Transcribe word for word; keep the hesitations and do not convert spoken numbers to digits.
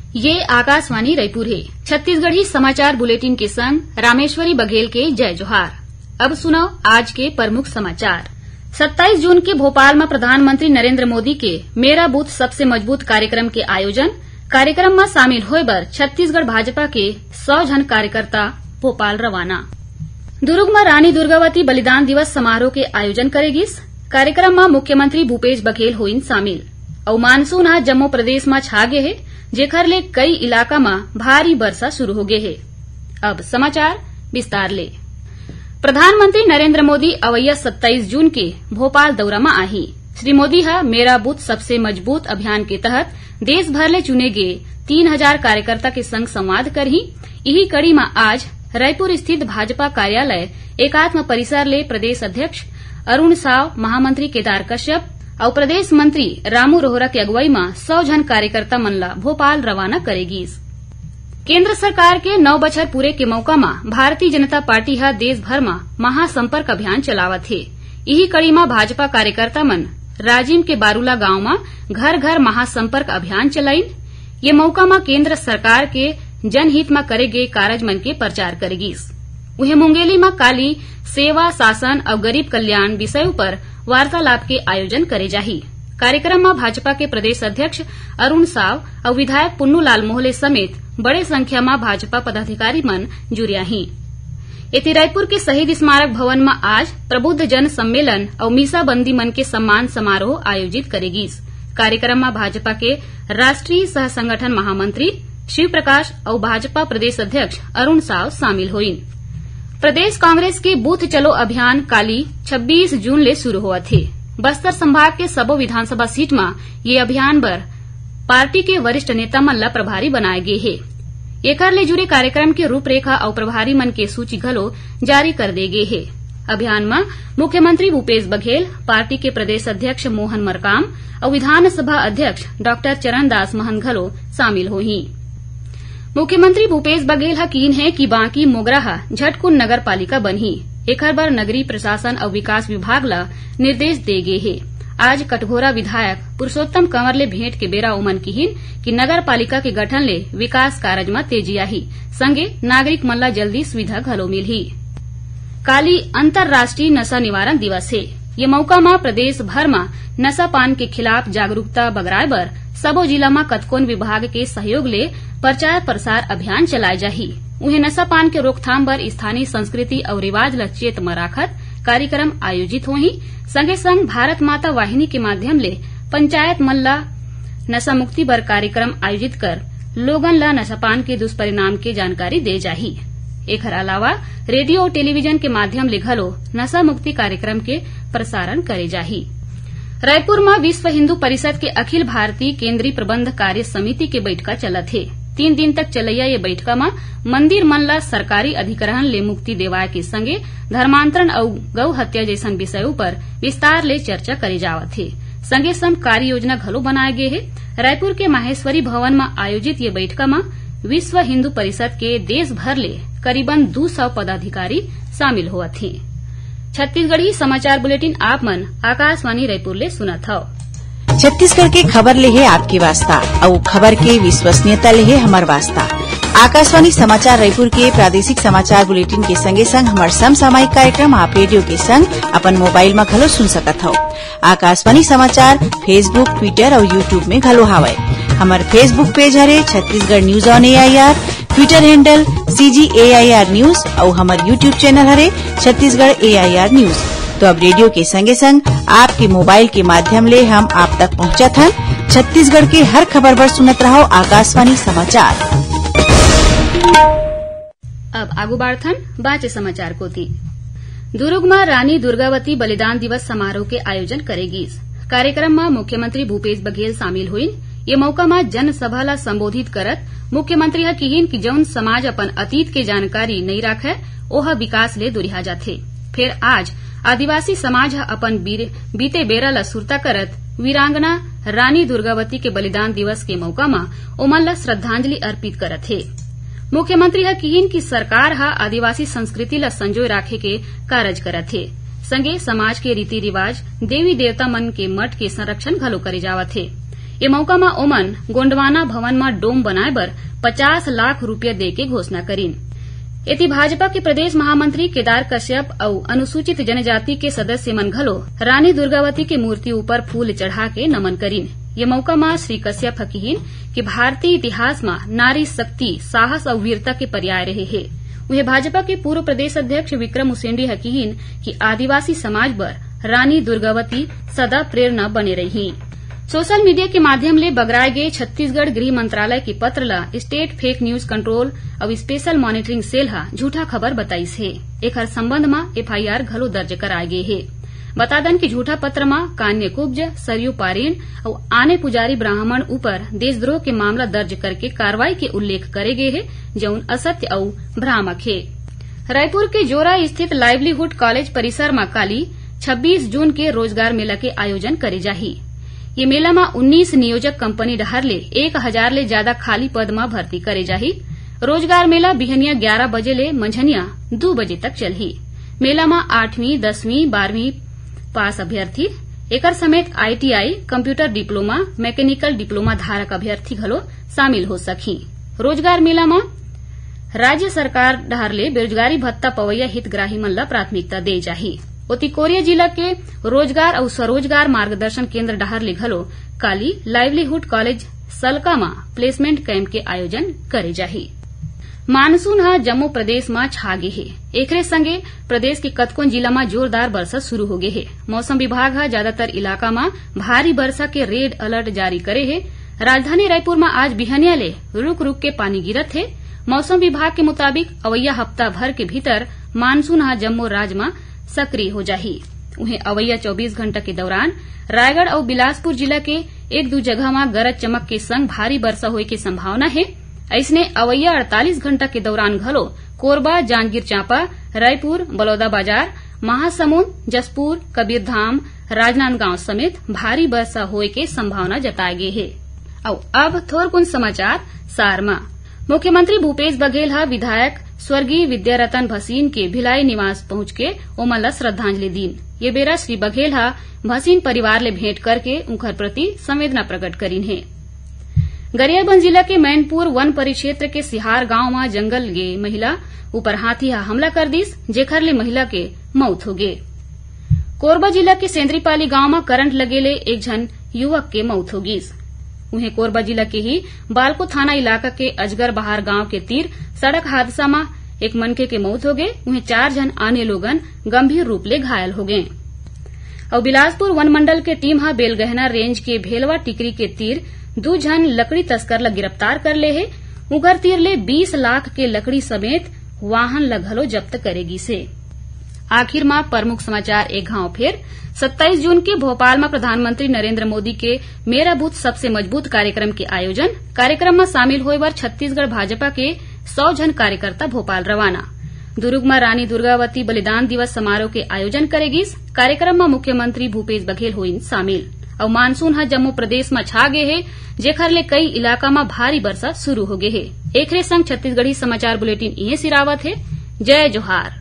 ये आकाशवाणी रायपुर है। छत्तीसगढ़ी समाचार बुलेटिन के संग रामेश्वरी बघेल के जय जोहार। अब सुनो आज के प्रमुख समाचार। सत्ताईस जून के भोपाल में प्रधानमंत्री नरेंद्र मोदी के मेरा बूथ सबसे मजबूत कार्यक्रम के आयोजन। कार्यक्रम में शामिल होए बर छत्तीसगढ़ भाजपा के सौ जन कार्यकर्ता भोपाल रवाना। दुर्ग में रानी दुर्गावती बलिदान दिवस समारोह के आयोजन करेगिस। कार्यक्रम में मुख्यमंत्री भूपेश बघेल होइन शामिल। और मानसून आज जम्मू प्रदेश में छा गे है, जेखर ले कई इलाका में भारी वर्षा शुरू हो गए है। अब समाचार विस्तार ले। प्रधानमंत्री नरेंद्र मोदी अवैया सत्ताईस जून के भोपाल दौरा में आही। श्री मोदी हा मेरा बूथ सबसे मजबूत अभियान के तहत देश भर ले चुने गए तीन हजार कार्यकर्ता के संग संवाद करही। यही कड़ी में आज रायपुर स्थित भाजपा कार्यालय एकात्म परिसर ले प्रदेश अध्यक्ष अरूण साव, महामंत्री केदार कश्यप और प्रदेश मंत्री रामू रोहरा के अगुवाई में सौ जन कार्यकर्ता मन ला भोपाल रवाना करेगी। केंद्र सरकार के नौ बछर पूरे के मौका में भारतीय जनता पार्टी हा देश भर में महासंपर्क अभियान चलावत है। यही कड़ी में भाजपा कार्यकर्ता मन राजिम के बारूला गांव में घर घर महासंपर्क अभियान चलाइन। ये मौका में केंद्र सरकार के जनहित में करे गए कारज मन के प्रचार करेगी। उहे मुंगेली में काली सेवा, शासन और गरीब कल्याण विषयों पर वार्तालाप के आयोजन करे जाही। कार्यक्रम में भाजपा के प्रदेश अध्यक्ष अरूण साव और विधायक पुन्नू लाल मोहले समेत बड़े संख्या में भाजपा पदाधिकारी मन जुड़ियाही। इति रायपुर के शहीद स्मारक भवन में आज प्रबुद्ध जन सम्मेलन और मीसाबंदी मन के सम्मान समारोह आयोजित करेगी। कार्यक्रम में भाजपा के राष्ट्रीय सह संगठन महामंत्री शिव प्रकाश और भाजपा प्रदेश अध्यक्ष अरूण साव शामिल हुई। प्रदेश कांग्रेस के बूथ चलो अभियान काली छब्बीस जून ले शुरू हुआ थे। बस्तर संभाग के सबो विधानसभा सीट में ये अभियान बर पार्टी के वरिष्ठ नेता मन ला प्रभारी बनाए गए है। एकर ले जुड़े कार्यक्रम के रूपरेखा और प्रभारी मन के सूची घलो जारी कर दे गए है। अभियान में मुख्यमंत्री भूपेश बघेल, पार्टी के प्रदेश अध्यक्ष मोहन मरकाम और विधानसभा अध्यक्ष डॉक्टर चरणदास महंत घलो शामिल होही। मुख्यमंत्री भूपेश बघेल हकीन है कि बांकी मोगरा झटकुन नगर पालिका बनही। एकर बर नगरीय प्रशासन और विकास विभाग ला निर्देश दे गए है। आज कटघोरा विधायक पुरुषोत्तम कंवर ले भेंट के बेरा ओमन किहिन कि नगर पालिका के गठन ले विकास कारज में तेजी आही, संगे नागरिक मन ला जल्दी सुविधा घलो मिलही। काली अंतर्राष्ट्रीय नशा निवारण दिवस है। ये मौका में प्रदेश भर में नशा पान के खिलाफ जागरूकता बगराए बर सबो जिला में कतकोन विभाग के सहयोग ले प्रचार प्रसार अभियान चलाए जाही। उन्हें नशा पान के रोकथाम बर स्थानीय संस्कृति और रिवाज ल चेत में राखत कार्यक्रम आयोजित होही। संगे संग भारत माता वाहिनी के माध्यम ले पंचायत मन ला नशा मुक्ति बर कार्यक्रम आयोजित कर लोगन ला नशा पान के दुष्परिणाम के जानकारी दे जाही। एकर अलावा रेडियो और टेलीविजन के माध्यम ले घलो नशा मुक्ति कार्यक्रम के प्रसारण करे जाही। रायपुर में विश्व हिन्दू परिषद के अखिल भारतीय केंद्रीय प्रबंध कार्य समिति के बैठका चलत है। तीन दिन तक चलैया ये बैठका में मंदिर मन ला सरकारी अधिग्रहण ले मुक्ति देवाए के संगे धर्मांतरण और गौ हत्या जैसन विषयों पर विस्तार ले चर्चा करे जावत है। संगे संग कार्य योजना घलो बनाए गए है। रायपुर के माहेश्वरी भवन में आयोजित ये बैठका में विश्व हिन्दू परिषद के देश भर ले करीबन दो सौ पदाधिकारी शामिल हुआ थे। छत्तीसगढ़ी समाचार बुलेटिन आप मन आकाशवाणी रायपुर ले सुनत हव। छत्तीसगढ़ के खबर ले है आपके वास्ता और खबर के विश्वसनीयता ले है हमार वास्ता। आकाशवाणी समाचार रायपुर के प्रादेशिक समाचार बुलेटिन के संगे संग हमार समसामयिक कार्यक्रम आप रेडियो के संग अपन मोबाइल में घलो सुन सकत हव। आकाशवाणी समाचार फेसबुक, ट्विटर और यूट्यूब में घलो हावय। हमार फेसबुक पेज हरे Chhattisgarh news on AIR, Twitter handle CG AIR news और हमार यूट्यूब चैनल हरे छत्तीसगढ़ एआईआर न्यूज। तो अब रेडियो के संगे संग आपके मोबाइल के माध्यम ले हम आप तक पहुंचत हन। छत्तीसगढ़ के हर खबर पर सुनत रहो आकाशवाणी समाचार। अब आगू बाढ़थन बाचे समाचार को थी। दुर्ग में रानी दुर्गावती बलिदान दिवस समारोह के आयोजन करेगी। कार्यक्रम में मुख्यमंत्री भूपेश बघेल शामिल हुई। ये मौका में जनसभा ला संबोधित करत मुख्यमंत्री हा किहिन कि जौन समाज अपन अतीत के जानकारी नहीं राखे ओह विकास ले दुरिहा जाथे। फिर आज आदिवासी समाज हा अपन बीते बेरा ला सुरता करत वीरांगना रानी दुर्गावती के बलिदान दिवस के मौका में ओमन ला श्रद्धांजलि अर्पित करत है। मुख्यमंत्री हा किहिन की सरकार हा आदिवासी संस्कृति ला संजोय राखे के कारज करत है। संगे समाज के रीति रिवाज, देवी देवता मन के मठ के संरक्षण घलो करे जावत है। ए मौका में ओमन गोंडवाना भवन में डोम बनाए बर पचास लाख रूपया दे के घोषणा करीन। एति भाजपा के प्रदेश महामंत्री केदार कश्यप और अनुसूचित जनजाति के सदस्य मन घलो रानी दुर्गावती के मूर्ति ऊपर फूल चढ़ा के नमन करीन। ये मौका में श्री कश्यप हकीन कि भारतीय इतिहास में नारी शक्ति, साहस और वीरता के पर्याय रहे है। वहीं भाजपा के पूर्व प्रदेश अध्यक्ष विक्रम उसेंडी हकीन कि आदिवासी समाज बर रानी दुर्गावती सदा प्रेरणा बने रही। सोशल मीडिया के माध्यम ले बगराए गए छत्तीसगढ़ गृह मंत्रालय के पत्र ला स्टेट फेक न्यूज कंट्रोल और स्पेशल मॉनिटरिंग सेल हा झूठा खबर बताइस है। एकर संबंध में एफआईआर घलो दर्ज कराए गए है। बता दन कि झूठा पत्र में कान्य कुब्ज, सरयू पारीन और आने पुजारी ब्राह्मण ऊपर देशद्रोह के मामला दर्ज करके कार्रवाई के उल्लेख करे गए है, जौन असत्य और भ्रामक है। रायपुर के जोरा स्थित लाइवलीहुड कॉलेज परिसर में काली छब्बीस जून के रोजगार मेला के आयोजन करे जाही। ये मेला में उन्नीस नियोजक कंपनी डहर ले एक हजार ले ज्यादा खाली पद में भर्ती करे जाही। रोजगार मेला बिहनिया ग्यारह बजे ले मंझनिया दो बजे तक चलही। मेला में आठवीं, दसवीं, बारहवीं पास अभ्यर्थी एकर समेत ITI, computer diploma, mechanical diploma धारक अभ्यर्थी घलो शामिल हो सकी। रोजगार मेला में राज्य सरकार डहर ले बेरोजगारी भत्ता पवैया हितग्राही मन ला प्राथमिकता दे जाही। ओती कोरिया जिला के रोजगार और स्वरोजगार मार्गदर्शन केंद्र डहर ले घलो काली लाइवलीहुड कॉलेज सलका में प्लेसमेंट कैंप के आयोजन करे जाही। मानसून हा जम्मू प्रदेश में छागे है। एकरे संगे प्रदेश के कतकोन जिला में जोरदार वर्षा शुरू हो गए है। मौसम विभाग हा ज्यादातर इलाका में भारी वर्षा के रेड अलर्ट जारी करे है। राजधानी रायपुर में आज बिहनिया ले रुक रुक के पानी गिरत है। मौसम विभाग के मुताबिक अवैया हफ्ता भर के भीतर मानसून हा जम्मू राज्य में सक्रिय हो जाही। उन्हें अवैया चौबीस घंटा के दौरान रायगढ़ और बिलासपुर जिला के एक दो जगह में गरज चमक के संग भारी वर्षा होए के संभावना है। ऐसने अवैया अड़तालीस घंटा के दौरान घलो कोरबा, जांजगीर चांपा, रायपुर, बलौदाबाजार, महासमुंद, जसपुर, कबीरधाम, राजनांदगांव समेत भारी वर्षा होए के संभावना जताई गई है। और अब थोरकुन समाचार सार में मुख्यमंत्री भूपेश बघेल हा विधायक स्वर्गीय विद्यारतन भसीन के भिलाई निवास पहुंच के ओमन ला श्रद्धांजलि दीन। ये बेरा श्री बघेल हा भसीन परिवार ले भेंट करके उनकर प्रति संवेदना प्रकट करीन है। गरियाबंद जिला के मैनपुर वन परिक्षेत्र के सिहार गांव में जंगल गे महिला ऊपर हाथी हा हमला कर दिस, जेखर ले महिला के मौत हो गे। कोरबा जिला के सेंद्रीपाली गांव में करंट लगेले एक झन युवक के मौत हो गिस। उन्हें कोरबा जिला के ही बालको थाना इलाका के अजगर बहार गांव के तीर सड़क हादसा में एक मनके के मौत हो गए। उन्हें चार जन आने लोगन गंभीर रूप ले घायल हो गए। और बिलासपुर वन मंडल के टीम हा बेलगहना रेंज के भेलवा टिकरी के तीर दो जन लकड़ी तस्कर ला गिरफ्तार कर ले है। उगर तीर ले बीस लाख के लकड़ी समेत वाहन ला घलो जब्त करेगी से। आखिर में प्रमुख समाचार एक घाव फेर सत्ताईस जून के भोपाल में प्रधानमंत्री नरेंद्र मोदी के मेरा बूथ सबसे मजबूत कार्यक्रम के आयोजन। कार्यक्रम में शामिल होए बर छत्तीसगढ़ भाजपा के सौ जन कार्यकर्ता भोपाल रवाना। दुर्ग में रानी दुर्गावती बलिदान दिवस समारोह के आयोजन करेगी। कार्यक्रम में मुख्यमंत्री भूपेश बघेल होइन शामिल। और मानसून हा जम्मू प्रदेश में छा गए है, जेखर ले कई इलाका में भारी वर्षा शुरू हो गए है। एकरे संग छत्तीसगढ़ी समाचार बुलेटिन इहे सिरावत है। जय जोहार।